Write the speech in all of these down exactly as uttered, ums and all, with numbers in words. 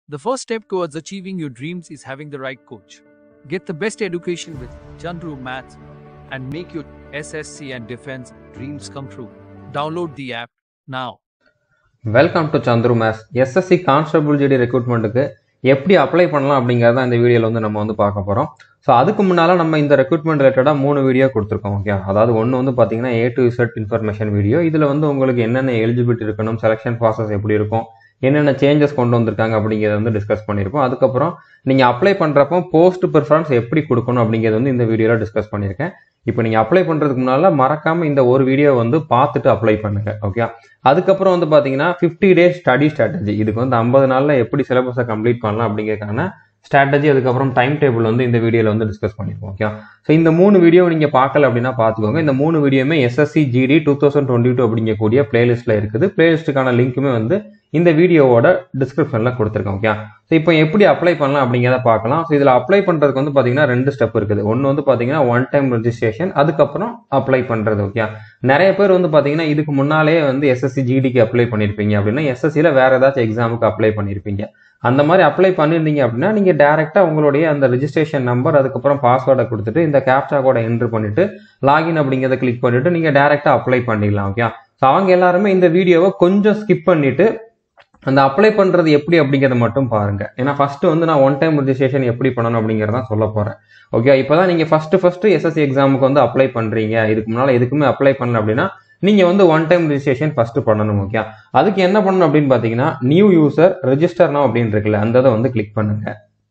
The first step towards achieving your dreams is having the right coach. Get the best education with Chandru Maths and make your S S C and defense dreams come true. Download the app now. Welcome to Chandru maths. SSC constable GD ரெக்ரூட்மெண்ட்டுக்கு எப்படி apply பண்ணலாம் அப்படிங்கிறத இந்த வீடியோவில் வந்து நம்ம வந்து பார்க்க போகிறோம். ஸோ அதுக்கு முன்னால் நம்ம இந்த ரெக்ரூட்மெண்ட் ரிலேட்டடாக மூணு வீடியோ கொடுத்துருக்கோம். ஓகே, அதாவது ஒன்று வந்து பார்த்தீங்கன்னா A to Z information video. இதில் வந்து உங்களுக்கு என்னென்ன எலிஜிபிலிட்டி இருக்கணும், செலெக்ஷன் ப்ராசஸ் எப்படி இருக்கும், என்னென்ன சேஞ்சஸ் கொண்டு வந்திருக்காங்க அப்படிங்கிறத வந்து டிஸ்கஸ் பண்ணியிருப்போம். அதுக்கப்புறம் நீங்கள் அப்ளை பண்ணுறப்போ போஸ்ட் ப்ரிஃபரன்ஸ் எப்படி கொடுக்கணும் அப்படிங்கிறது வந்து இந்த வீடியோவில் டிஸ்கஸ் பண்ணியிருக்கேன். இப்போ நீங்கள் அப்ளை பண்ணுறதுக்கு முன்னால் மறக்காமல் இந்த ஒரு வீடியோ வந்து பார்த்துட்டு அப்ளை பண்ணுங்க. ஓகே, அதுக்கப்புறம் வந்து பார்த்தீங்கன்னா ஃபிஃப்டி டேஸ் ஸ்டடி ஸ்ட்ராட்டஜி. இதுக்கு வந்து ஐம்பது நாளில் எப்படி சிலபஸை கம்ப்ளீட் பண்ணலாம் அப்படிங்கிறதுக்கான ஸ்ட்ராட்டஜி, அதுக்கப்புறம் டைம் டேபிள் வந்து இந்த வீடியோவில் வந்து டிஸ்கஸ் பண்ணியிருக்கோம். ஓகே, ஸோ இந்த மூணு வீடியோ நீங்கள் பார்க்கல அப்படின்னா பார்த்துக்கோங்க. இந்த மூணு வீடியோமே SSC GD two thousand twenty two அப்படிங்கக்கூடிய பிளேலிஸ்ட்டில் இருக்குது. பிளேலிஸ்ட்டுக்கான லிங்க்குமே வந்து இந்த வீடியோவோட டிஸ்கிரிப்ஷனில் கொடுத்துருக்கோம். ஓகே, ஸோ இப்போ எப்படி அப்ளை பண்ணலாம் அப்படிங்கிறத பார்க்கலாம். ஸோ இதில் அப்ளை பண்ணுறதுக்கு வந்து பார்த்தீங்கன்னா ரெண்டு ஸ்டெப் இருக்குது. ஒன்று வந்து பார்த்தீங்கன்னா ஒன் டைம் ரெஜிஸ்ட்ரேஷன், அதுக்கப்புறம் அப்ளை பண்ணுறது. ஓகே, நிறைய பேர் வந்து பார்த்தீங்கன்னா இதுக்கு முன்னாலே வந்து எஸ்எஸ்சி ஜிடிக்கு அப்ளை பண்ணியிருப்பீங்க அப்படின்னா எஸ்எஸ்சியில் வேறு ஏதாச்சும் எக்ஸாமுக்கு அப்ளை பண்ணியிருப்பீங்க. அந்த மாதிரி அப்ளை பண்ணியிருந்தீங்க அப்படின்னா நீங்கள் டேரெக்டாக உங்களுடைய அந்த ரெஜிஸ்ட்ரேஷன் நம்பர் அதுக்கப்புறம் பாஸ்வேர்டை கொடுத்துட்டு இந்த கேப்சா கோடை என்ட்ரு பண்ணிட்டு லாகின் அப்படிங்கிறத கிளிக் பண்ணிட்டு நீங்கள் டேரெக்டாக அப்ளை பண்ணிடலாம். ஓகே, ஸோ அவங்க எல்லாருமே இந்த வீடியோவை கொஞ்சம் ஸ்கிப் பண்ணிட்டு அந்த அப்ளை பண்ணுறது எப்படி அப்படிங்கிறத மட்டும் பாருங்க. ஏன்னா ஃபர்ஸ்ட் வந்து நான் ஒன் டைம் ரெஜிஸ்ட்ரேஷன் எப்படி பண்ணணும் அப்படிங்கிறதான் சொல்ல போகிறேன். ஓகே, இப்போ தான் நீங்கள் ஃபஸ்ட்டு ஃபஸ்ட்டு எஸ்எஸ்சி எக்ஸாமுக்கு வந்து அப்ளை பண்ணுறீங்க, இதுக்கு முன்னால் எதுக்குமே அப்ளை பண்ணல அப்படின்னா நீங்கள் வந்து ஒன் டைம் ரெஜிஸ்ட்ரேஷன் ஃபஸ்ட்டு பண்ணணும். ஓகே, அதுக்கு என்ன பண்ணணும் அப்படின்னு பார்த்தீங்கன்னா நியூ யூசர் ரெஜிஸ்டர் நவ் அப்படின்னு இருக்குல்ல, அந்த இதை வந்து கிளிக் பண்ணுங்க.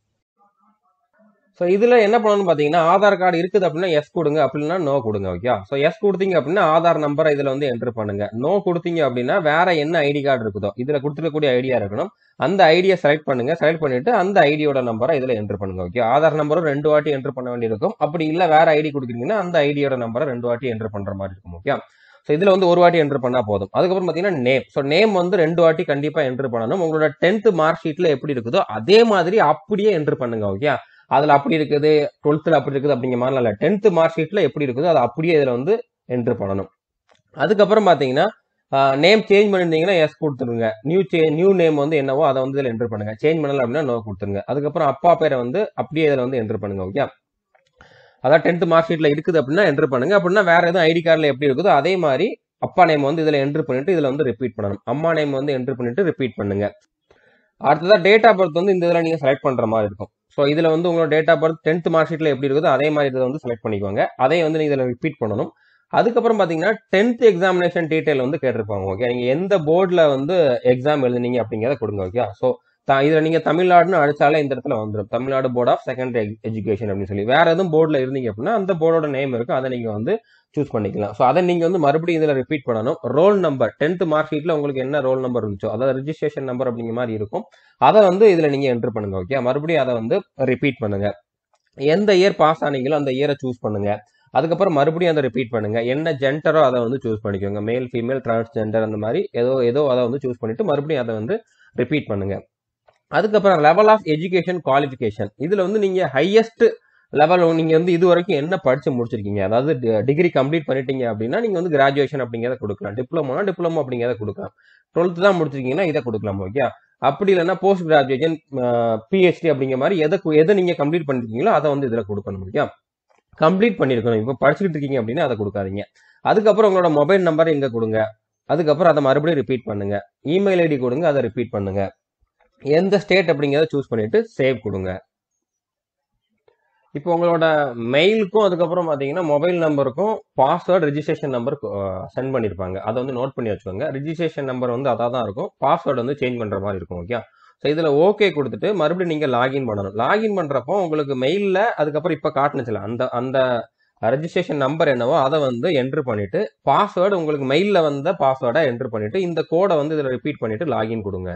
ஸோ இதில் என்ன பண்ணணும்னு பார்த்தீங்கன்னா ஆதார் கார்டு இருக்குது அப்படின்னா எஸ் கொடுங்க, அப்படின்னா நோ கொடுங்க. ஓகே, ஸோ எஸ் கொடுத்தீங்க அப்படின்னா ஆதார் நம்பரை இதில் வந்து என்ட்ரு பண்ணுங்க. நோ கொடுத்தீங்க அப்படின்னா வேற என்ன ஐடி கார்டு இருக்குதோ இதில் கொடுத்துருக்கக்கூடிய ஐடியா இருக்கணும், அந்த ஐடியை செலக்ட் பண்ணுங்க. செலக்ட் பண்ணிட்டு அந்த ஐடியோட நம்பரை இதில் என்ட்ரு பண்ணுங்க. ஓகே, ஆதார் நம்பரும் ரெண்டு வாட்டி என்ட்ரு பண்ண வேண்டியிருக்கும். அப்படி இல்லை வேற ஐடி கொடுக்குறீங்கன்னா அந்த ஐடியோட நம்பரை ரெண்டு வாட்டி என்ட்ரு பண்ணுற மாதிரி இருக்கும். ஓகே, ஸோ இதில் வந்து ஒரு வாட்டி என்ட்ரு பண்ணால் போதும். அதுக்கப்புறம் பார்த்தீங்கன்னா நேம். ஸோ நேம் வந்து ரெண்டு வாட்டி கண்டிப்பாக என்ட்ரு பண்ணணும். உங்களோட டென்த் மார்க் ஷீட்டில் எப்படி இருக்குதோ அதே மாதிரி அப்படியே என்ட்ரு பண்ணுங்க. ஓகே, அதில் அப்படி இருக்குது, டுவெல்த்தில் அப்படி இருக்குது அப்படிங்கிற மாதிரிலாம் இல்லை. டென்த் மார்க் ஷீட்டில் எப்படி இருக்குதோ அதை அப்படியே இதில் வந்து என்ட்ரு பண்ணணும். அதுக்கப்புறம் பார்த்தீங்கன்னா நேம் சேஞ்ச் பண்ணியிருந்தீங்கன்னா எஸ் கொடுத்துருங்க. நியூ சே நியூ நேம் வந்து என்னவோ அதை வந்து இதில் என்ட்ரு பண்ணுங்க. சேஞ்ச் பண்ணல அப்படின்னா நோ கொடுத்துருங்க. அதுக்கப்புறம் அப்பா பேரை வந்து அப்படியே இதில் வந்து என்ட்ரு பண்ணுங்க. ஓகே, அதான் டென்த் மார்க் ஷீட்டில் இருக்குது அப்படின்னா என்ட்ரு பண்ணுங்க. அப்படின்னா வேற எதுவும் ஐடி கார்டில் எப்படி இருக்குதோ அதே மாதிரி அப்பா நேம் வந்து இதில் என்ட்ரு பண்ணிட்டு இதில் வந்து ரிப்பீட் பண்ணணும். அம்மா நேம் வந்து என்ட்ரு பண்ணிட்டு ரிப்பீட் பண்ணுங்க. அடுத்ததான் டேட் ஆஃப் பர்த் வந்து இந்த இதில் நீங்கள் செலக்ட் பண்ணுற மாதிரி இருக்கும். ஸோ இதில் வந்து உங்களோட date of birth tenth mark ஷீட்டில் எப்படி இருக்குதோ அதே மாதிரி இதை வந்து செலக்ட் பண்ணிக்கோங்க. அதே வந்து நீங்கள் இதில் ரிப்பீட் பண்ணணும். அதுக்கப்புறம் பார்த்தீங்கன்னா டென்த் எக்ஸாமினேஷன் டீட்டெயில் வந்து கேட்டிருப்பாங்க. ஓகே, நீங்கள் எந்த போர்டில் வந்து எக்ஸாம் எழுதுனீங்க அப்படிங்கிறத கொடுங்க. ஓகே, ஸோ இதில் நீங்கள் தமிழ்நாடுன்னு அடிச்சாலே இந்த இடத்துல வந்துடும், Tamil Nadu board of secondary education அப்படின்னு சொல்லி. வேற எதுவும் போர்டில் இருந்தீங்க அப்படின்னா அந்த போர்டோட நேம் இருக்கும், அதை நீங்கள் வந்து சூஸ் பண்ணிக்கலாம். ஸோ அதை நீங்கள் வந்து மறுபடியும் இதில் ரிப்பீட் பண்ணணும். ரோல் நம்பர் டென்த் மார்க் ஷீட்டில் உங்களுக்கு என்ன ரோல் நம்பர் இருந்துச்சோ அதாவது ரெஜிஸ்ட்ரேஷன் நம்பர் அப்படிங்கிற மாதிரி இருக்கும், அதை வந்து இதில் நீங்கள் என்ட்ரு பண்ணுங்க. ஓகே, மறுபடியும் அதை வந்து ரிப்பீட் பண்ணுங்க. எந்த இயர் பாஸ் ஆனீங்களோ அந்த இயரை சூஸ் பண்ணுங்க. அதுக்கப்புறம் மறுபடியும் அதை ரிப்பீட் பண்ணுங்க. என்ன ஜெண்டரோ அதை வந்து சூஸ் பண்ணிக்கோங்க, மேல் ஃபீமேல் டிரான்ஸ்ஜெண்டர் அந்த மாதிரி ஏதோ ஏதோ அதை வந்து சூஸ் பண்ணிட்டு மறுபடியும் அதை வந்து ரிப்பீட் பண்ணுங்க. அதுக்கப்புறம் லெவல் ஆஃப் எஜுகேஷன் குவாலிஃபிகேஷன். இதில் வந்து நீங்கள் ஹையஸ்ட் லெவல் நீங்கள் வந்து இது வரைக்கும் என்ன படித்து முடிச்சிருக்கீங்க, அதாவது டிகிரி கம்ப்ளீட் பண்ணிட்டீங்க அப்படின்னா நீங்கள் வந்து கிராஜுவேஷன் அப்படிங்கிறத கொடுக்கலாம், டிப்ளமோனா டிப்ளமோ அப்படிங்கிறத கொடுக்கலாம், டுவெல்த்து தான் முடிச்சிருக்கீங்கன்னா இதை கொடுக்கலாம். ஓகே, அப்படி இல்லைன்னா போஸ்ட் கிராஜுவேஷன் பிஹெச்டி அப்படிங்கிற மாதிரி எதை எதை நீங்கள் கம்ப்ளீட் பண்ணிருக்கீங்களோ அதை வந்து இதில் கொடுக்கணும். ஓகே, கம்ப்ளீட் பண்ணியிருக்கணும். இப்போ படிச்சுட்டு இருக்கீங்க அப்படின்னா அதை கொடுக்காதீங்க. அதுக்கப்புறம் உங்களோட மொபைல் நம்பர் இங்கே கொடுங்க. அதுக்கப்புறம் அதை மறுபடியும் ரிப்பீட் பண்ணுங்க. இமெயில் ஐடி கொடுங்க, அதை ரிப்பீட் பண்ணுங்க. எந்த ஸ்டேட் அப்படிங்கிறத சூஸ் பண்ணிட்டு சேவ் கொடுங்க. இப்போ உங்களோட மெயிலுக்கும் அதுக்கப்புறம் பார்த்தீங்கன்னா மொபைல் நம்பருக்கும் பாஸ்வேர்டு ரெஜிஸ்ட்ரேஷன் நம்பர் சென்ட் பண்ணியிருப்பாங்க, அதை வந்து நோட் பண்ணி வச்சுக்கோங்க. ரெஜிஸ்ட்ரேஷன் நம்பர் வந்து அதாக தான் இருக்கும், பாஸ்வேர்டு வந்து சேஞ்ச் பண்ணுற மாதிரி இருக்கும். ஓகே, ஸோ இதில் ஓகே கொடுத்துட்டு மறுபடியும் நீங்கள் லாகின் பண்ணணும். லாகின் பண்ணுறப்போ உங்களுக்கு மெயிலில் அதுக்கப்புறம் இப்போ காட்டுனுச்சுல அந்த அந்த ரெஜிஸ்ட்ரேஷன் நம்பர் என்னவோ அதை வந்து என்ட்ரு பண்ணிட்டு பாஸ்வேர்டு உங்களுக்கு மெயிலில் வந்த பாஸ்வேர்டை என்ட்ரு பண்ணிட்டு இந்த கோடை வந்து இதில் ரிப்பீட் பண்ணிட்டு லாகின் கொடுங்க.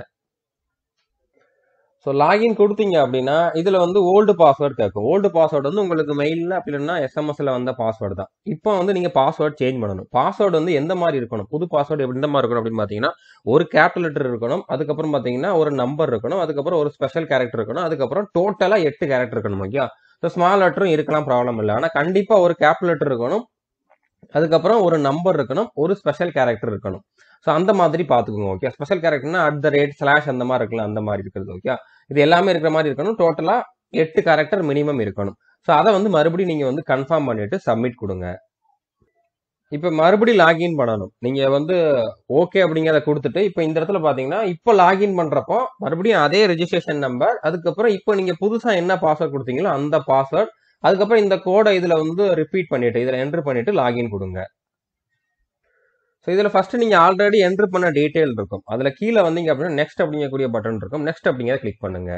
ஸோ லாகின் கொடுத்தீங்க அப்படின்னா இதில் வந்து ஓல்டு பாஸ்வேர்டு கேட்கும். ஓல்டு பாஸ்வேர்டு வந்து உங்களுக்கு மெயிலில் அப்படி இல்லைன்னா எஸ்எம்எஸ்ல வந்த பாஸ்வேர்டு தான். இப்போ வந்து நீங்கள் பாஸ்வேர்டு சேஞ்ச் பண்ணணும். பாஸ்வேர்டு வந்து எந்த மாதிரி இருக்கணும், புது பாஸ்வேர்டு எந்த மாதிரி இருக்கணும் அப்படின்னு பார்த்தீங்கன்னா ஒரு கேபிட்டல் லெட்டர் இருக்கணும், அதுக்கப்புறம் பார்த்தீங்கன்னா ஒரு நம்பர் இருக்கணும், அதுக்கப்புறம் ஒரு ஸ்பெஷல் கேரக்டர் இருக்கணும், அதுக்கப்புறம் டோட்டலாக எட்டு கேரக்டர் இருக்கணும். ஓகே, ஸோ ஸ்மால் லெட்டரும் இருக்கலாம், ப்ராப்ளம் இல்லை. ஆனால் கண்டிப்பாக ஒரு கேபிட்டல் லெட்டர் இருக்கணும், அதுக்கப்புறம் ஒரு நம்பர் இருக்கணும், ஒரு ஸ்பெஷல் கேரக்டர் இருக்கணும். ஸோ அந்த மாதிரி பார்த்துக்கோங்க. ஓகே, ஸ்பெஷல் கேரக்டர்னா அட் த ரேட் ஸ்லாஷ் அந்த மாதிரி இருக்கலாம், அந்த மாதிரி இருக்கிறது. ஓகே, இது எல்லாமே இருக்கிற மாதிரி இருக்கணும். டோட்டலா எட்டு கேரக்டர் மினிமம் இருக்கணும். ஸோ அதை வந்து மறுபடியும் நீங்க வந்து கன்ஃபார்ம் பண்ணிட்டு சப்மிட் கொடுங்க. இப்போ மறுபடியும் லாகின் பண்ணணும். நீங்க வந்து ஓகே அப்படிங்கிறத கொடுத்துட்டு இப்போ இந்த இடத்துல பாத்தீங்கன்னா இப்போ லாகின் பண்றப்போ மறுபடியும் அதே ரெஜிஸ்ட்ரேஷன் நம்பர், அதுக்கப்புறம் இப்போ நீங்க புதுசா என்ன பாஸ்வேர்ட் கொடுத்தீங்களோ அந்த பாஸ்வேர்ட், அதுக்கப்புறம் இந்த கோடை இதுல வந்து ரிப்பீட் பண்ணிட்டு இதுல என்டர் பண்ணிட்டு லாகின் கொடுங்க. ஸோ இதுல ஃபர்ஸ்ட் நீங்க ஆல்ரெடி என்டர் பண்ண டீடைல் இருக்கும். அதுல கீழே வந்தீங்க அப்படின்னா நெக்ஸ்ட் அப்படிங்கக்கூடிய பட்டன் இருக்கும். நெக்ஸ்ட் அப்படிங்கிறத கிளிக் பண்ணுங்க.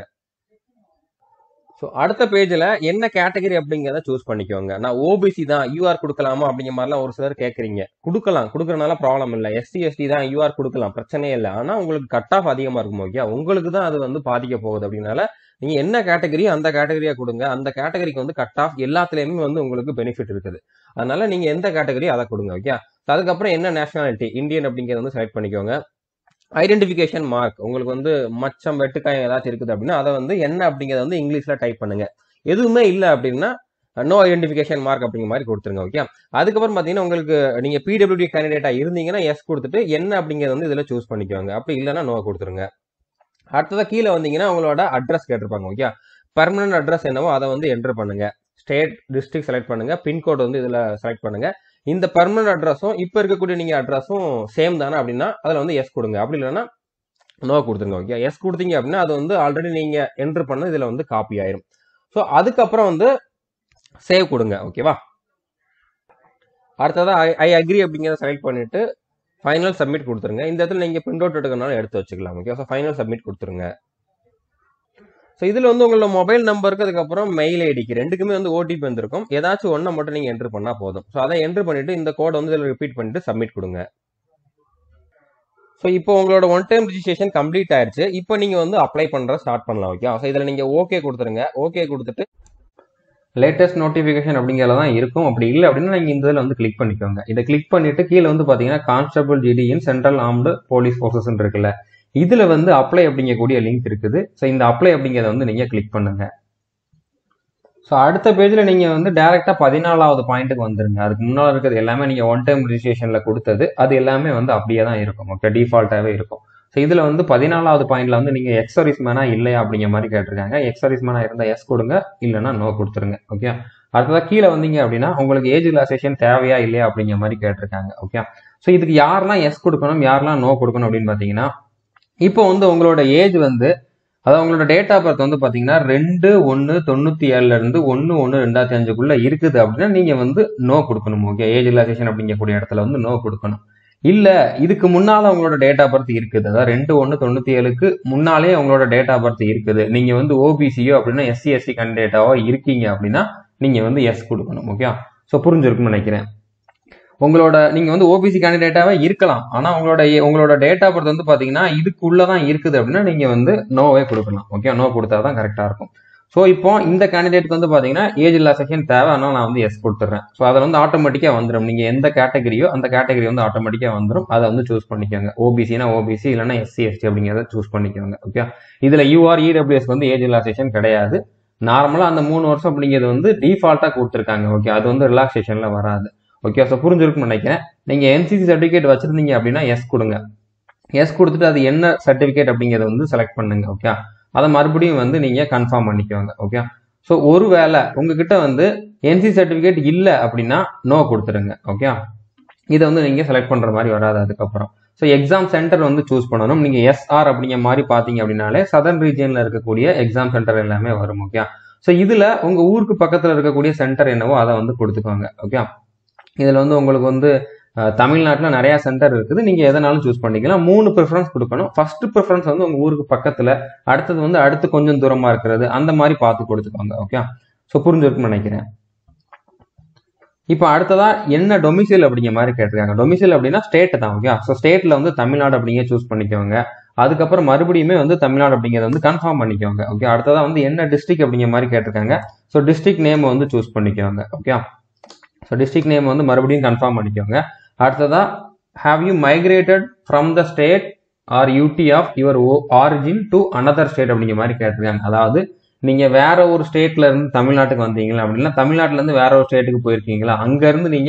ஸோ அடுத்த பேஜ்ல என்ன கேட்டகரி அப்படிங்கிறத சூஸ் பண்ணிக்கோங்க. நான் ஓபிசி தான் யூஆர் கொடுக்கலாமா அப்படிங்கிற மாதிரிலாம் ஒரு சிலர் கேட்குறீங்க. கொடுக்கலாம், கொடுக்கறதுனால ப்ராப்ளம் இல்லை. எஸ்சி எஸ்டி தான் யூஆர் கொடுக்கலாம், பிரச்சனையே இல்லை. ஆனால் உங்களுக்கு கட் ஆஃப் அதிகமாக இருக்கும். ஓகே, உங்களுக்கு தான் அது வந்து பாதிக்க போகுது. அப்படின்னால நீங்க என்ன கேட்டகரியோ அந்த கேட்டகரியா கொடுங்க. அந்த கேட்டகரிக்கு வந்து கட் ஆஃப் எல்லாத்துலயுமே வந்து உங்களுக்கு பெனிஃபிட் இருக்குது. அதனால நீங்க எந்த கேட்டகரியோ அதை கொடுங்க. ஓகே, அதுக்கப்புறம் என்ன நேஷனாலிட்டி இந்தியன் அப்படிங்கிறத வந்து செலக்ட் பண்ணிக்கோங்க. ஐடென்டிஃபிகேஷன் மார்க் உங்களுக்கு வந்து மச்சம் வெட்டுக்காயம் ஏதாச்சும் இருக்குது அப்படின்னா அதை வந்து என்ன அப்படிங்கிறத வந்து இங்கிலீஷ்ல டைப் பண்ணுங்க. எதுவுமே இல்லை அப்படின்னா நோ ஐடென்டிஃபிகேஷன் மார்க் அப்படிங்கிற மாதிரி கொடுத்துருங்க. ஓகே, அதுக்கப்புறம் பார்த்தீங்கன்னா உங்களுக்கு நீங்க பிடபிள்யூடி கேண்டிடேட்டா இருந்தீங்கன்னா எஸ் கொடுத்துட்டு என்ன அப்படிங்கிறத வந்து இதில் சூஸ் பண்ணிக்கோங்க. அப்படி இல்லைன்னா நோ கொடுத்துருங்க. அடுத்ததாக கீழே வந்தீங்கன்னா உங்களோட அட்ரஸ் கேட்டிருப்பாங்க. ஓகே, பர்மனன்ட் அட்ரஸ் என்னவோ அதை வந்து என்டர் பண்ணுங்க. ஸ்டேட் டிஸ்ட்ரிக்ட் செலக்ட் பண்ணுங்க. பின்கோடு வந்து இதில் செலக்ட் பண்ணுங்க. இந்த பர்மனன்ட் அட்ரஸும் இப்போ இருக்கக்கூடிய நீங்க அட்ரஸும் சேம் தானே அப்படின்னா அதில் வந்து எஸ் கொடுங்க. அப்படி இல்லைன்னா நோ கொடுத்துருங்க. ஓகே, எஸ் கொடுத்தீங்க அப்படின்னா அது வந்து ஆல்ரெடி நீங்க என்டர் பண்ண இதுல வந்து காப்பி ஆயிரும். ஸோ அதுக்கப்புறம் வந்து சேவ் கொடுங்க. ஓகேவா, அடுத்ததான் ஐ ஐ அக்ரி அப்படிங்கிறத செலக்ட் பண்ணிட்டு ஃபைனல் சப்மிட் கொடுத்துருங்க. இந்த இடத்துல நீங்க பிரிண்ட் அவுட் எடுக்கனாலும் எடுத்து வச்சுக்கலாம். ஓகே, ஸோ ஃபைனல் சப்மிட் கொடுத்துருங்க. ஸோ இதில் வந்து உங்களோட மொபைல் நம்பருக்கு அதுக்கப்புறம் மெயில் ஐடிக்கு ரெண்டுக்குமே வந்து ஓடிபி வந்திருக்கும். ஏதாச்சும் ஒன்றை மட்டும் நீங்கள் என்ட்ரு பண்ணால் போதும். ஸோ அதை என்ட்ரு பண்ணிட்டு இந்த கோடை வந்து இதில் ரிப்பீட் பண்ணிட்டு சப்மிட் கொடுங்க. ஸோ இப்போ உங்களோட ஒன் டைம் ரிஜிஸ்ட்ரேஷன் கம்ப்ளீட் ஆயிடுச்சு. இப்போ நீங்கள் வந்து அப்ளை பண்ணுற ஸ்டார்ட் பண்ணலாம். ஓகே, ஸோ இதில் நீங்கள் ஓகே கொடுத்துருங்க. ஓகே கொடுத்துட்டு லேட்டஸ்ட் நோட்டிஃபிகேஷன் அப்படிங்கிறத தான் இருக்கும். அப்படி இல்லை அப்படின்னா நீங்கள் இந்த இதில் வந்து கிளிக் பண்ணிக்கோங்க. இதை கிளிக் பண்ணிட்டு கீழே வந்து பார்த்தீங்கன்னா constable GD in central armed police forces இருக்குல்ல, இதுல வந்து அப்ளை அப்படிங்கக்கூடிய லிங்க் இருக்குது. ஸோ இந்த அப்ளை அப்படிங்கிறத வந்து நீங்க கிளிக் பண்ணுங்க. ஸோ அடுத்த பேஜ்ல நீங்க வந்து டைரக்டா பதினாலாவது பாயிண்ட்டுக்கு வந்துருங்க. அதுக்கு முன்னால் இருக்கிறது எல்லாமே நீங்க ஒன் டைம் ரிஜிஸ்ட்ரேஷன்ல கொடுத்தது அது எல்லாமே வந்து அப்படியே தான் இருக்கும். ஓகே, டிஃபால்ட்டாவே இருக்கும். ஸோ இதுல வந்து பதினாலாவது பாயிண்ட்ல வந்து நீங்க எக்ஸ் சர்வீஸ் மேனா இல்லையா அப்படிங்கிற மாதிரி கேட்டிருக்காங்க. எக்ஸ் சர்வீஸ் மேனா இருந்தா எஸ் கொடுங்க, இல்லைன்னா நோ கொடுத்துருங்க. ஓகே, அடுத்ததான் கீழே வந்தீங்க அப்படின்னா உங்களுக்கு ஏஜ் ரிலாக்சேஷன் தேவையா இல்லையா அப்படிங்கிற மாதிரி கேட்டிருக்காங்க. ஓகே, ஸோ இதுக்கு யாரெல்லாம் எஸ் கொடுக்கணும் யாரெல்லாம் நோ கொடுக்கணும் அப்படின்னு பாத்தீங்கன்னா இப்போ வந்து உங்களோட ஏஜ் வந்து அதாவது உங்களோட டேட் ஆஃப் பர்த் வந்து பாத்தீங்கன்னா ரெண்டு ஒன்னு தொண்ணூத்தி ஏழுல இருந்து ஒன்னு ஒன்னு ரெண்டாயிரத்தி அஞ்சுக்குள்ள இருக்குது அப்படின்னா நீங்க வந்து நோ கொடுக்கணும். ஓகே, ஏஜ் ரிலாக்சேஷன் அப்படிங்கக்கூடிய இடத்துல வந்து நோ கொடுக்கணும். இல்ல இதுக்கு முன்னால உங்களோட டேட் ஆஃப் பர்த் இருக்குது, அதாவது ரெண்டு ஒன்னு தொண்ணூத்தி ஏழுக்கு முன்னாலே உங்களோட டேட் ஆஃப் பர்த் இருக்குது, நீங்க வந்து ஓபிசியோ அப்படின்னா எஸ்சி எஸ்டி கேண்டிடேட்டாவோ இருக்கீங்க அப்படின்னா நீங்க வந்து எஸ் கொடுக்கணும். ஓகே, ஸோ புரிஞ்சிருக்கும்னு நினைக்கிறேன். உங்களோட நீங்க வந்து ஓபிசி கேண்டிடேட்டாவே இருக்கலாம், ஆனா உங்களோட உங்களோட டேட் ஆஃப் பர்த் வந்து பாத்தீங்கன்னா இதுக்குள்ளதான் இருக்குது அப்படின்னா நீங்க வந்து நோவே கொடுக்கலாம். ஓகே, நோ கொடுத்தாதான் கரெக்டா இருக்கும். ஸோ இப்போ இந்த கேண்டிடேட்க்கு வந்து பாத்தீங்கன்னா ஏஜ் ரிலாக்சேஷன் தேவை, ஆனால் நான் வந்து எஸ் கொடுத்துறேன். ஸோ அதை வந்து ஆட்டோமேட்டிக்கா வந்துடும். நீங்க எந்த கேட்டகரியோ அந்த கேட்டகரி வந்து ஆட்டோமேட்டிக்கா வந்துடும். அதை வந்து சூஸ் பண்ணிக்கோங்க. ஓபிசினா ஓபிசி, இல்லைன்னா எஸ்சி எஸ்டி அப்படிங்கிறத சூஸ் பண்ணிக்கோங்க. ஓகே, இதுல யூஆர் இடபிள்யூஎஸ் வந்து ஏஜ் ரிலாக்சேஷன் கிடையாது. நார்மலா அந்த மூணு வருஷம் அப்படிங்கிறது வந்து டிஃபால்ட்டா கொடுத்துருக்காங்க. ஓகே, அது வந்து ரிலாக்சேஷன்ல வராது. ஓகே, ஸோ புரிஞ்சிருக்குன்னு நினைக்கிறேன். நீங்க என்சிசி சர்டிபிகேட் வச்சிருந்தீங்க அப்படின்னா எஸ் கொடுங்க. எஸ் கொடுத்துட்டு அது என்ன சர்டிபிகேட் அப்படிங்கிறத வந்து செலக்ட் பண்ணுங்க. ஓகே, அதை மறுபடியும் வந்து நீங்க கன்ஃபார்ம் பண்ணிக்கோங்க. ஓகே, ஸோ ஒருவேளை உங்ககிட்ட வந்து என்சிசி சர்டிபிகேட் இல்லை அப்படின்னா நோ கொடுத்துருங்க. ஓகே, இதை வந்து நீங்க செலக்ட் பண்ற மாதிரி வராது. அதுக்கப்புறம் ஸோ எக்ஸாம் சென்டர் வந்து சூஸ் பண்ணணும். நீங்க எஸ்ஆர் அப்படிங்கிற மாதிரி பாத்தீங்க அப்படின்னாலே சதர்ன் ரீஜியன்ல இருக்கக்கூடிய எக்ஸாம் சென்டர் எல்லாமே வரும். ஓகே, ஸோ இதுல உங்க ஊருக்கு பக்கத்துல இருக்கக்கூடிய சென்டர் என்னவோ அதை வந்து கொடுத்துக்கோங்க. ஓகே, இதுல வந்து உங்களுக்கு வந்து தமிழ்நாட்டில் நிறைய சென்டர் இருக்குது, நீங்க எதனாலும் சூஸ் பண்ணிக்கலாம். மூணு ப்ரிஃபரன்ஸ் கொடுக்கணும். ஃபர்ஸ்ட் ப்ரிஃபரன்ஸ் வந்து உங்க ஊருக்கு பக்கத்துல, அடுத்தது வந்து அடுத்து கொஞ்சம் தூரமா இருக்கிறது, அந்த மாதிரி பார்த்து கொடுத்துக்கோங்க. ஓகே, ஸோ புரிஞ்சிருக்குன்னு நினைக்கிறேன். இப்போ அடுத்ததா என்ன டொமிசைல் அப்படிங்கிற மாதிரி கேட்டிருக்காங்க. டொமிசைல் அப்படின்னா ஸ்டேட் தான். ஓகே, ஸோ ஸ்டேட்ல வந்து தமிழ்நாடு அப்படிங்க சூஸ் பண்ணிக்கோங்க. அதுக்கப்புறம் மறுபடியுமே வந்து தமிழ்நாடு அப்படிங்கிறத வந்து கன்ஃபார்ம் பண்ணிக்கோங்க. ஓகே, அடுத்ததா வந்து என்ன டிஸ்ட்ரிக்ட் அப்படிங்கிற மாதிரி கேட்டிருக்காங்க. ஸோ டிஸ்ட்ரிக்ட் நேம் வந்து சூஸ் பண்ணிக்கோங்க. ஓகே, ஸோ டிஸ்ட்ரிக்ட் நேம் வந்து மறுபடியும் கன்ஃபார்ம் பண்ணிக்கோங்க. அடுத்ததா have you migrated from the state or UT of your origin to another state அப்படிங்கிற மாதிரி கேட்டிருக்காங்க. அதாவது நீங்க வேற ஒரு ஸ்டேட்ல இருந்து தமிழ்நாட்டுக்கு வந்தீங்களா அப்படின்னா தமிழ்நாட்டுல இருந்து வேற ஒரு ஸ்டேட்டுக்கு போயிருக்கீங்களா, அங்க இருந்து நீங்க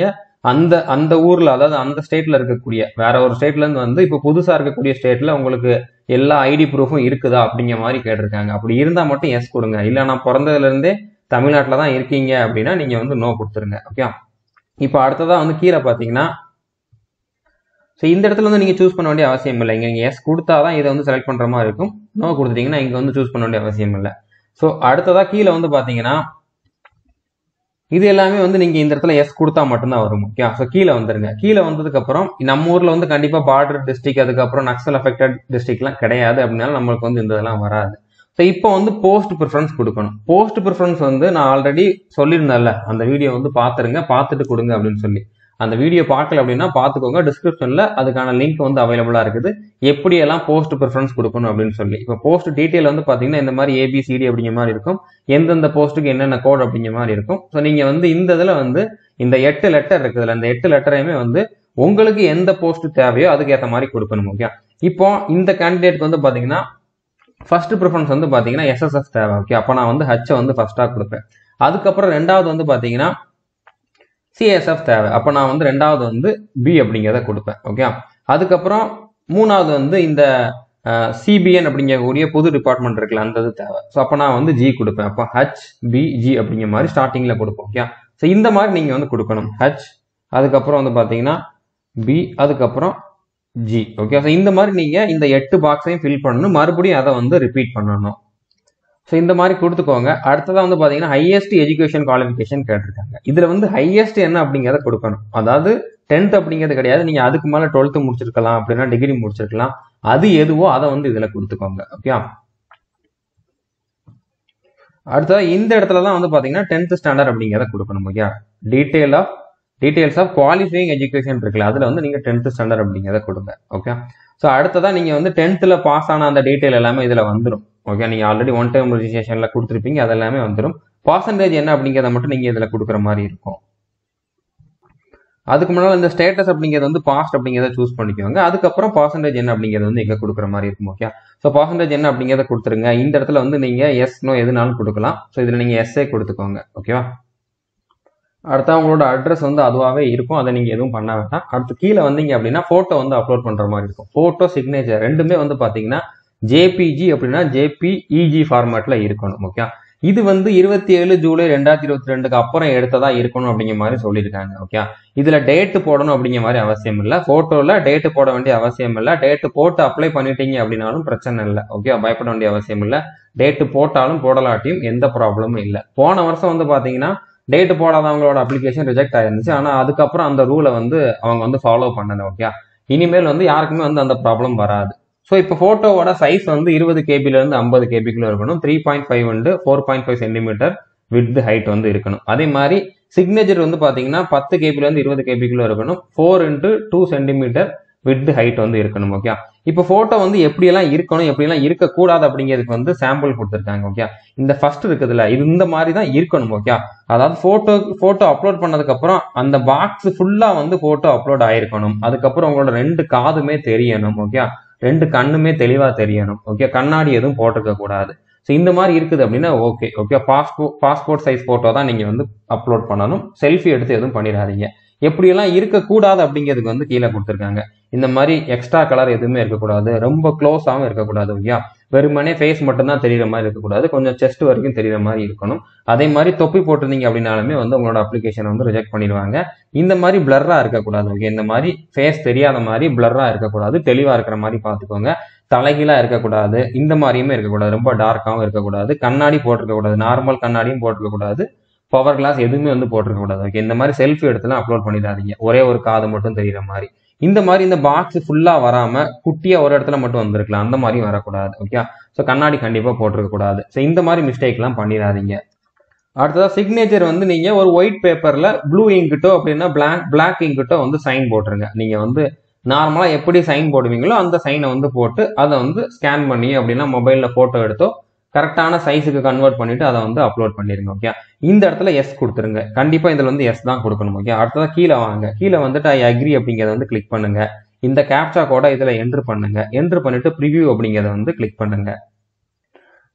அந்த அந்த ஊர்ல அதாவது அந்த ஸ்டேட்ல இருக்கக்கூடிய வேற ஒரு ஸ்டேட்ல இருந்து வந்து இப்போ புதுசா இருக்கக்கூடிய ஸ்டேட்ல உங்களுக்கு எல்லா ஐடி ப்ரூஃபும் இருக்குதா அப்படிங்கிற மாதிரி கேட்டிருக்காங்க. அப்படி இருந்தா மட்டும் எஸ் கொடுங்க. இல்ல நான் பிறந்ததுல இருந்தே தமிழ்நாட்டில் தான் இருக்கீங்க அப்படின்னா நீங்க வந்து நோ கொடுத்துருங்க. ஓகே. இப்போ அடுத்ததான் வந்து கீழே பாத்தீங்கன்னா ஸோ இந்த இடத்துல வந்து நீங்க சூஸ் பண்ண வேண்டிய அவசியம் இல்லை. இங்க நீங்க எஸ் கொடுத்தாதான் இதை வந்து செலக்ட் பண்ற மாதிரி இருக்கும். நோ கொடுத்துட்டீங்கன்னா இங்க வந்து சூஸ் பண்ண வேண்டிய அவசியம் இல்லை. ஸோ அடுத்ததா கீழே வந்து பாத்தீங்கன்னா இது எல்லாமே வந்து நீங்க இந்த இடத்துல எஸ் கொடுத்தா மட்டும்தான் வரும். ஓகே. ஸோ கீழே வந்துருங்க. கீழே வந்ததுக்கு அப்புறம் நம்ம ஊர்ல வந்து கண்டிப்பா பார்டர் டிஸ்ட்ரிக்ட் அதுக்கப்புறம் நக்சல் அஃபெக்டட் டிஸ்ட்ரிக்ட்லாம் கிடையாது அப்படின்னாலும் நம்மளுக்கு வந்து இந்த இதெல்லாம் வராது. ஸோ இப்போ வந்து போஸ்ட் ப்ரிஃபரன்ஸ் கொடுக்கணும். போஸ்ட் ப்ரிஃபரன்ஸ் வந்து நான் ஆல்ரெடி சொல்லியிருந்தேன்ல, அந்த வீடியோ வந்து பார்த்துருங்க, பார்த்துட்டு கொடுங்க அப்படின்னு சொல்லி. அந்த வீடியோ பார்க்கல அப்படின்னா பார்த்துக்கோங்க. டிஸ்கிரிப்ஷன்ல அதுக்கான லிங்க் வந்து அவைலபிளா இருக்குது, எப்படி எல்லாம் போஸ்ட் ப்ரிஃபரன்ஸ் கொடுக்கணும் அப்படின்னு சொல்லி. இப்போ போஸ்ட் டீடைல் வந்து பாத்தீங்கன்னா இந்த மாதிரி ஏபிசிடி அப்படிங்கிற மாதிரி இருக்கும். எந்தெந்த போஸ்ட்டுக்கு என்னென்ன கோட் அப்படிங்கிற மாதிரி இருக்கும். ஸோ நீங்க வந்து இந்த இதுல வந்து இந்த எட்டு லெட்டர் இருக்குதுல்ல, அந்த எட்டு லெட்டரையுமே வந்து உங்களுக்கு எந்த போஸ்ட் தேவையோ அதுக்கு ஏற்ற மாதிரி கொடுக்கணும். ஓகே. இப்போ இந்த கேண்டிடேட்க்கு வந்து பாத்தீங்கன்னா ஃபர்ஸ்ட் ப்ரிஃபரன்ஸ் வந்து பாத்தீங்கன்னா எஸ்எஸ்எஸ் தேவை. ஓகே. அப்போ நான் வந்து ஹச் வந்து ஃபர்ஸ்டா கொடுப்பேன். அதுக்கப்புறம் ரெண்டாவது வந்து பாத்தீங்கன்னா சிஎஸ்எஃப் தேவை. அப்போ நான் வந்து ரெண்டாவது வந்து பி அப்படிங்கிறத கொடுப்பேன். ஓகே. அதுக்கப்புறம் மூணாவது வந்து இந்த சிபிஎன் அப்படிங்கக்கூடிய புது டிபார்ட்மெண்ட் இருக்குல்ல, அந்த இது தேவை. ஸோ அப்போ நான் வந்து ஜி கொடுப்பேன். அப்போ ஹச் பி ஜி அப்படிங்கிற மாதிரி ஸ்டார்டிங்ல கொடுப்போம். ஓகே. ஸோ இந்த மாதிரி நீங்க வந்து கொடுக்கணும். ஹச் அதுக்கப்புறம் வந்து பாத்தீங்கன்னா பி அதுக்கப்புறம் ஜி. ஓகே. ஸோ இந்த மாதிரி நீங்க இந்த எட்டு பாக்ஸையும் ஃபில் பண்ணணும். மறுபடியும் அதை வந்து ரிப்பீட் பண்ணணும். ஸோ இந்த மாதிரி கொடுத்துக்கோங்க. அடுத்ததான் வந்து பாத்தீங்கன்னா ஹையஸ்ட் எஜுகேஷன் குவாலிஃபிகேஷன் கேட்டிருக்காங்க. இதுல வந்து ஹையஸ்ட் என்ன அப்படிங்கிறத கொடுக்கணும். அதாவது டென்த் அப்படிங்கிறது கிடையாது, நீங்க அதுக்கு மேல டுவெல்த் முடிச்சிருக்கலாம், அப்படின்னா டிகிரி முடிச்சிருக்கலாம். அது எதுவோ அதை வந்து இதுல கொடுத்துக்கோங்க. ஓகே. அடுத்ததா இந்த இடத்துல தான் வந்து பாத்தீங்கன்னா டென்த் ஸ்டாண்டர்ட் அப்படிங்கிறத கொடுக்கணும். Okay. Detail of details of qualifying education இருக்குல்ல, அதுல வந்து நீங்க டென்த் ஸ்டாண்டர்ட் அப்படிங்கிறத கொடுங்க. ஓகே. ஸோ அடுத்ததா நீங்க வந்து டென்த்ல பாஸ் ஆன அந்த டீடைல் எல்லாமே இதுல வந்துடும். ஓகே. நீங்க ஆல்ரெடி ஒன் டைம் ரிஜிஸ்ட்ரேஷன்ல கொடுத்துருப்பீங்க, அது எல்லாமே வந்துடும். பர்சன்டேஜ் என்ன அப்படிங்கிறத மட்டும் நீங்க இதுல கொடுக்குற மாதிரி இருக்கும். அதுக்கு முன்னாடி இந்த ஸ்டேட்டஸ் அப்படிங்கிறது வந்து பாஸ்ட் அப்படிங்கிறத சூஸ் பண்ணிக்கோங்க. அதுக்கப்புறம் பர்சன்டேஜ் என்ன அப்படிங்கிறது வந்து இங்க கொடுக்குற மாதிரி இருக்கும். ஓகே. ஸோ பர்சன்டேஜ் என்ன அப்படிங்கிறத கொடுத்துருங்க. இந்த இடத்துல வந்து நீங்க எஸ் நோ எதுனாலும் கொடுக்கலாம். ஸோ இதுல நீங்க எஸ்ஏ கொடுத்துக்கோங்க. ஓகேவா. அடுத்த உங்களோட அட்ரஸ் வந்து அதுவாகவே இருக்கும், அதை நீங்க எதுவும் பண்ண வேண்டாம். அடுத்து கீழே வந்தீங்க அப்படின்னா போட்டோ வந்து அப்லோட் பண்ற மாதிரி இருக்கும். போட்டோ சிக்னேச்சர் ரெண்டுமே வந்து பாத்தீங்கன்னா ஜேபிஜி அப்படின்னா ஜேபிஇஜி ஃபார்மேட்ல இருக்கணும். ஓகே. இது வந்து இருபத்தி ஏழு ஜூலை ரெண்டாயிரத்தி இருபத்தி ரெண்டுக்கு அப்புறம் எடுத்ததா இருக்கணும் அப்படிங்கிற மாதிரி சொல்லியிருக்காங்க. ஓகே. இதுல டேட்டு போடணும் அப்படிங்கிற மாதிரி அவசியம் இல்லை. போட்டோல டேட்டு போட வேண்டிய அவசியம் இல்லை. டேட்டு போட்டு அப்ளை பண்ணிட்டீங்க அப்படின்னாலும் பிரச்சனை இல்லை. ஓகே. பயப்பட வேண்டிய அவசியம் இல்லை. டேட்டு போட்டாலும் போடலாட்டியும் எந்த ப்ராப்ளமும் இல்லை. போன வருஷம் வந்து பாத்தீங்கன்னா டேட்டு போடாதவங்களோட அப்ளிகேஷன் ரிஜெக்ட் ஆயிருந்துச்சு. ஆனா அதுக்கப்புறம் அந்த ரூலை வந்து அவங்க வந்து ஃபாலோ பண்ணல. ஓகே. இனிமேல் வந்து யாருக்குமே வந்து அந்த ப்ராப்ளம் வராது. ஸோ இப்போ போட்டோவோட சைஸ் வந்து இருபது கேபில இருந்து ஐம்பது கேபிக்குள்ள இருக்கணும். த்ரீ பாயிண்ட் ஃபைவ் வந்து four point five centimetre width height வந்து இருக்கணும். அதே மாதிரி சிக்னேச்சர் வந்து பாத்தீங்கன்னா பத்து கேபில இருந்து இருபது கேபிக்குள்ள இருக்கணும். Four into two centimetre width height வந்து இருக்கணும். ஓகே. இப்போ போட்டோ வந்து எப்படி எல்லாம் இருக்கணும், எப்படி எல்லாம் இருக்கக்கூடாது அப்படிங்கிறதுக்கு வந்து சாம்பிள் கொடுத்துருக்காங்க. ஓகே. இந்த ஃபர்ஸ்ட் இருக்குதுல்ல, இது இந்த மாதிரி தான் இருக்கணும். ஓகே. அதாவது போட்டோ போட்டோ அப்லோட் பண்ணதுக்கு அப்புறம் அந்த பாக்ஸ் ஃபுல்லா வந்து போட்டோ அப்லோட் ஆயிருக்கணும். அதுக்கப்புறம் உங்களோட ரெண்டு காதுமே தெரியணும். ஓகே. ரெண்டு கண்ணுமே தெளிவா தெரியணும். ஓகே. கண்ணாடி எதுவும் போட்டிருக்க கூடாது. ஸோ இந்த மாதிரி இருக்குது அப்படின்னா okay. Okay. Passport passport size photo தான் நீங்க வந்து அப்லோட் பண்ணணும். செல்ஃபி எடுத்து எதுவும் பண்ணிடாதீங்க. எப்படியெல்லாம் இருக்கக்கூடாது அப்படிங்கிறதுக்கு வந்து கீழே கொடுத்துருக்காங்க. இந்த மாதிரி எக்ஸ்ட்ரா கலர் எதுவுமே இருக்கக்கூடாது, ரொம்ப க்ளோஸாகவும் இருக்கக்கூடாது. ஓகே. வெறுமனே ஃபேஸ் மட்டும்தான் தெரியுற மாதிரி இருக்கக்கூடாது, கொஞ்சம் செஸ்ட் வரைக்கும் தெரியுற மாதிரி இருக்கணும். அதே மாதிரி தொப்பி போட்டிருந்தீங்க அப்படின்னாலுமே வந்து உங்களோட அப்ளிகேஷன் வந்து ரிஜெக்ட் பண்ணிடுவாங்க. இந்த மாதிரி பிளர்ரா இருக்கக்கூடாது. ஓகே. இந்த மாதிரி ஃபேஸ் தெரியாத மாதிரி பிளர்ரா இருக்கக்கூடாது, தெளிவா இருக்கிற மாதிரி பார்த்துக்கோங்க. தலைகீழா இருக்கக்கூடாது, இந்த மாதிரியுமே இருக்கக்கூடாது, ரொம்ப டார்க்காகவும் இருக்கக்கூடாது. கண்ணாடி போட்டிருக்க கூடாது, நார்மல் கண்ணாடியும் போட்டிருக்க கூடாது, பவர் கிளாஸ் எதுவுமே வந்து போட்டிருக்க கூடாது. ஓகே. இந்த மாதிரி செல்ஃபி எடுத்துலாம் அப்லோட் பண்ணிடாதீங்க. ஒரே ஒரு காது மட்டும் தெரியுற மாதிரி. இந்த மாதிரி இந்த பாக்ஸ் ஃபுல்லா வராம குட்டியா ஒரு இடத்துல மட்டும் வந்திருக்கலாம், அந்த மாதிரியும் வரக்கூடாது. ஓகே. ஸோ கண்ணாடி கண்டிப்பா போட்டிருக்க கூடாது. ஸோ இந்த மாதிரி மிஸ்டேக் எல்லாம் பண்ணிடாதீங்க. அடுத்ததா சிக்னேச்சர் வந்து நீங்க ஒரு ஒயிட் பேப்பர்ல ப்ளூ இங்கிட்டோ அப்படின்னா பிளாக் பிளாக் இங்கிட்டோ வந்து சைன் போட்டுருங்க. நீங்க வந்து நார்மலா எப்படி சைன் போடுவீங்களோ அந்த சைனை வந்து போட்டு அதை வந்து ஸ்கேன் பண்ணி அப்படின்னா மொபைல்ல போட்டோ எடுத்தோ கரெக்டான சைஸுக்கு கன்வெர்ட் பண்ணிட்டு அதை வந்து அப்லோட் பண்ணிருங்க. ஓகே. இந்த இடத்துல எஸ் கொடுத்துருங்க. கண்டிப்பா இதுல வந்து எஸ் தான் கொடுக்கணும். ஓகே. அடுத்ததான் கீழே வாங்க. கீழே வந்துட்டு ஐ அக்ரி அப்படிங்கிறத வந்து கிளிக் பண்ணுங்க. இந்த கேப்சா கோட இதுல என்ட்ரு பண்ணுங்க. என்ட்ரு பண்ணிட்டு ப்ரிவியூ அப்படிங்கிறத வந்து கிளிக் பண்ணுங்க.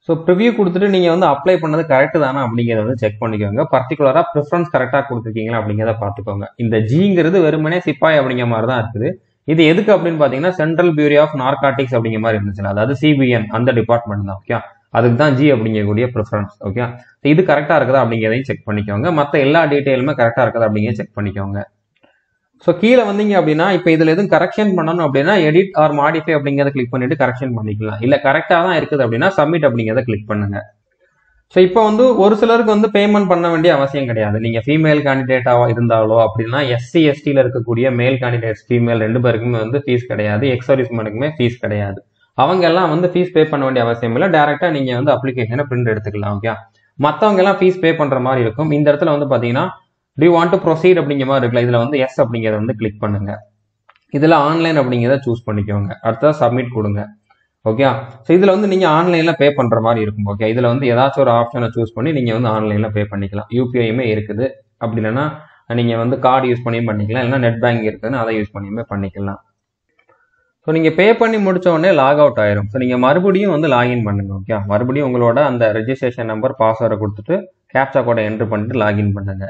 ஸோ ப்ரிவியூ கொடுத்துட்டு நீங்கள் வந்து அப்ளை பண்ணது கரெக்ட் தானே அப்படிங்கிறத வந்து செக் பண்ணிக்கோங்க. பர்டிகுலராக ப்ரிஃபரன்ஸ் கரெக்டாக கொடுத்துருக்கீங்களா அப்படிங்கிறத பார்த்துக்கோங்க. இந்த ஜிங்கிறது வெறுமனே சிப்பாய் அப்படிங்கிற மாதிரி தான் இருக்குது. இது எதுக்கு அப்படின்னு பார்த்தீங்கன்னா சென்ட்ரல் பியூரோ ஆஃப் நார்காட்டிக்ஸ் அப்படிங்கிற மாதிரி இருந்துச்சுல, அதாவது சிபிஎன் அந்த டிபார்ட்மெண்ட் தான். ஓகே, அதுக்கு தான் ஜி அப்படிங்கக்கூடிய ப்ரிஃபரன்ஸ். ஓகே, இது கரெக்டாக இருக்குதா அப்படிங்கிறதையும் செக் பண்ணிக்கோங்க. மற்ற எல்லா டீட்டெயிலுமே கரெக்டாக இருக்குதா அப்படிங்கிறத செக் பண்ணிக்கோங்க. ஸோ கீழே வந்தீங்க அப்படின்னா இப்போ இதில் எதுவும் கரெக்ஷன் பண்ணணும் அப்படின்னா எடிட் ஆர் மாடிஃபை அப்படிங்கிறத கிளிக் பண்ணிட்டு கரெக்ஷன் பண்ணிக்கலாம். இல்லை கரெக்டாக தான் இருக்குது அப்படின்னா சப்மிட் அப்படிங்கிறத கிளிக் பண்ணுங்க. ஸோ இப்போ வந்து ஒரு சிலருக்கு வந்து பேமெண்ட் பண்ண வேண்டிய அவசியம் கிடையாது. நீங்கள் ஃபீமேல் கேண்டிடேட்டாக இருந்தாலோ அப்படின்னா எஸ்சி எஸ்டியில் இருக்கக்கூடிய மேல் கேண்டிடேட்ஸ் ஃபீமேல் ரெண்டு பேருக்குமே வந்து ஃபீஸ் கிடையாது. எக்ஸ் சர்வீஸ்மேனுக்குமே ஃபீஸ் கிடையாது. அவங்க எல்லாம் வந்து ஃபீஸ் பே பண்ண வேண்டிய அவசியம் இல்லை. டேரெக்டாக நீங்கள் வந்து அப்ளிகேஷனை பிரிண்ட் எடுத்துக்கலாம். ஓகே, மற்றவங்க எல்லாம் ஃபீஸ் பே பண்ணுற மாதிரி இருக்கும். இந்த இடத்துல வந்து பார்த்தீங்கன்னா do you want to proceed அப்படிங்கிற மாதிரி இருக்குல்ல, இதில் வந்து எஸ் அப்படிங்கிறத வந்து கிளிக் பண்ணுங்க. இதில் ஆன்லைன் அப்படிங்கிறத சூஸ் பண்ணிக்கோங்க. அடுத்தது சப்மிட் கொடுங்க. ஓகே, ஸோ இதில் வந்து நீங்கள் ஆன்லைனில் பே பண்ணுற மாதிரி இருக்கும். ஓகே, இதில் வந்து ஏதாச்சும் ஒரு ஆப்ஷனை சூஸ் பண்ணி நீங்கள் வந்து ஆன்லைனில் பே பண்ணிக்கலாம். யூபிஐயுமே இருக்குது. அப்படி இல்லைன்னா நீங்கள் வந்து கார்டு யூஸ் பண்ணியும் பண்ணிக்கலாம், இல்லைன்னா நெட் பேங்க் இருக்குதுன்னு அதை யூஸ் பண்ணியுமே பண்ணிக்கலாம். ஸோ நீங்கள் பே பண்ணி முடிச்ச உடனே லாக் அவுட் ஆயிரும். ஸோ நீங்கள் மறுபடியும் வந்து லாகின் பண்ணுங்க. ஓகே, மறுபடியும் உங்களோட அந்த ரெஜிஸ்ட்ரேஷன் நம்பர் பாஸ்வேர்டை கொடுத்துட்டு கேப்சா கோடை என்ட்ரு பண்ணிட்டு லாகின் பண்ணுங்க.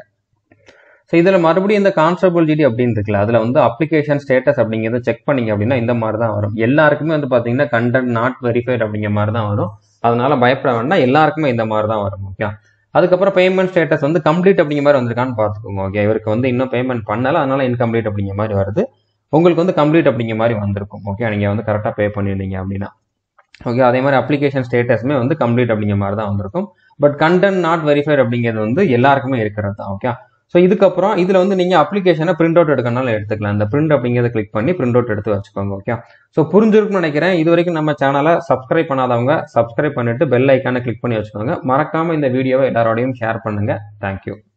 ஸோ இதில் மறுபடியும் இந்த கான்ஸ்டபிள் ஜிடி அப்படின்னு இருக்குல்ல, அதில் வந்து அப்ளிகேஷன் ஸ்டேட்டஸ் அப்படிங்கிறத செக் பண்ணிங்க அப்படின்னா இந்த மாதிரி தான் வரும். எல்லாருக்குமே வந்து பார்த்தீங்கன்னா கண்டென்ட் நாட் வெரிஃபைட் அப்படிங்கிற மாதிரி தான் வரும். அதனால பயப்பட வேண்டாம், எல்லாருக்குமே இந்த மாதிரி தான் வரும். ஓகே, அதுக்கப்புறம் பேமெண்ட் ஸ்டேட்டஸ் வந்து கம்ப்ளீட் அப்படிங்கிற மாதிரி வந்திருக்கான்னு பார்த்துக்கோங்க. ஓகே, இவருக்கு வந்து இன்னும் பேமெண்ட் பண்ணல, அதனால இன்கம்ப்ளீட் அப்படிங்கிற மாதிரி வருது. உங்களுக்கு வந்து கம்ப்ளீட் அப்படிங்கிற மாதிரி வந்திருக்கும். ஓகே, நீங்கள் வந்து கரெக்டாக பே பண்ணிருந்தீங்க அப்படின்னா. ஓகே, அதே மாதிரி அப்ளிகேஷன் ஸ்டேட்டஸுமே வந்து கம்ப்ளீட் அப்படிங்கிற மாதிரி தான் வந்திருக்கும். பட் கண்டென்ட் நாட் வெரிஃபைட் அப்படிங்கிறது வந்து எல்லாருக்குமே இருக்கிறது தான். ஓகே, ஸோ இதுக்கப்புறம் இதில் வந்து நீங்கள் அப்ளிகேஷனை பிரிண்ட் அவுட் எடுக்கனால எடுத்துக்கலாம். இந்த பிரிண்ட் அப்படிங்கிறத கிளிக் பண்ணி பிரிண்ட் அவுட் எடுத்து வச்சுக்கோங்க. ஓகே, ஸோ புரிஞ்சிருக்குன்னு நினைக்கிறேன். இது வரைக்கும் நம்ம சேனலை சப்ஸ்கிரைப் பண்ணாதவங்க சப்ஸ்கிரைப் பண்ணிட்டு பெல் ஐக்கானை கிளிக் பண்ணி வச்சுக்கோங்க. மறக்காம இந்த வீடியோவை எல்லாரோடையும் ஷேர் பண்ணுங்க. தேங்க்யூ.